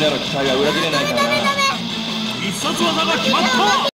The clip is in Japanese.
なの期待は裏切れないからな。 必殺技が決まった。